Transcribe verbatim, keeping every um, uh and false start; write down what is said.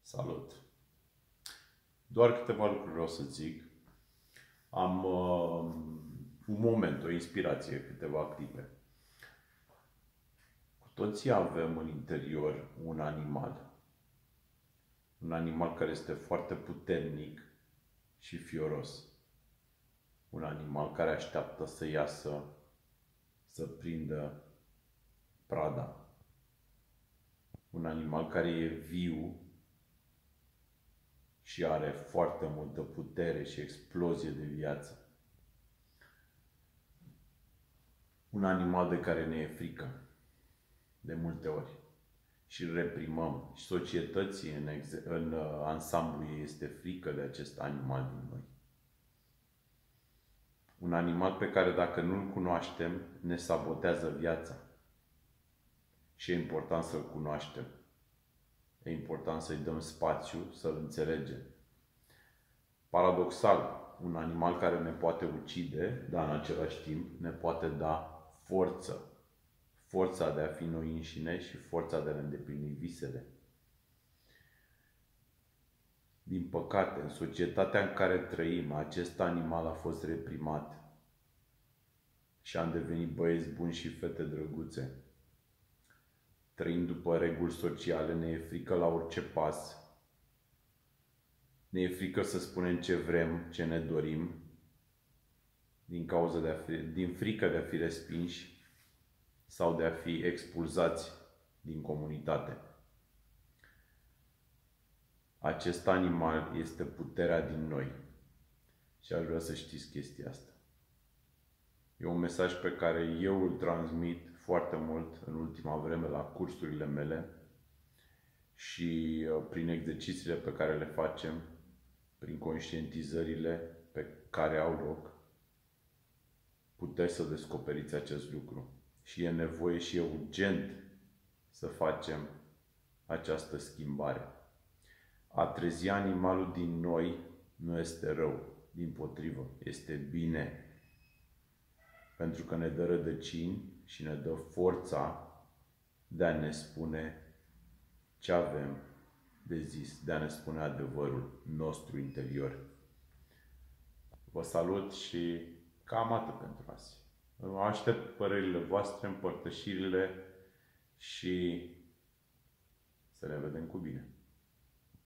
Salut! Doar câteva lucruri vreau să zic. Am uh, un moment, o inspirație, câteva clipe. Cu toții avem în interior un animal. Un animal care este foarte puternic și fioros. Un animal care așteaptă să iasă, să prindă prada. Un animal care e viu și are foarte multă putere și explozie de viață. Un animal de care ne e frică, de multe ori, și îl reprimăm. Și societății în, în ansamblu ei este frică de acest animal din noi. Un animal pe care dacă nu-l cunoaștem, ne sabotează viața. Și e important să-l cunoaștem. E important să-i dăm spațiu, să-l înțelegem. Paradoxal, un animal care ne poate ucide, dar în același timp ne poate da forță. Forța de a fi noi înșine și forța de a ne îndeplini visele. Din păcate, în societatea în care trăim, acest animal a fost reprimat și am devenit băieți buni și fete drăguțe. Trăind după reguli sociale, ne e frică la orice pas. Ne e frică să spunem ce vrem, ce ne dorim, din cauza de a fi, din frică de a fi respinși sau de a fi expulzați din comunitate. Acest animal este puterea din noi și aș vrea să știți chestia asta. E un mesaj pe care eu îl transmit foarte mult în ultima vreme la cursurile mele și prin exercițiile pe care le facem, prin conștientizările pe care au loc, puteți să descoperiți acest lucru. Și e nevoie și e urgent să facem această schimbare. A trezi animalul din noi nu este rău, dimpotrivă, este bine. Pentru că ne dă rădăcini și ne dă forța de a ne spune ce avem de zis, de a ne spune adevărul nostru interior. Vă salut și cam atât pentru azi. Aștept părerile voastre, împărtășirile și să ne vedem cu bine.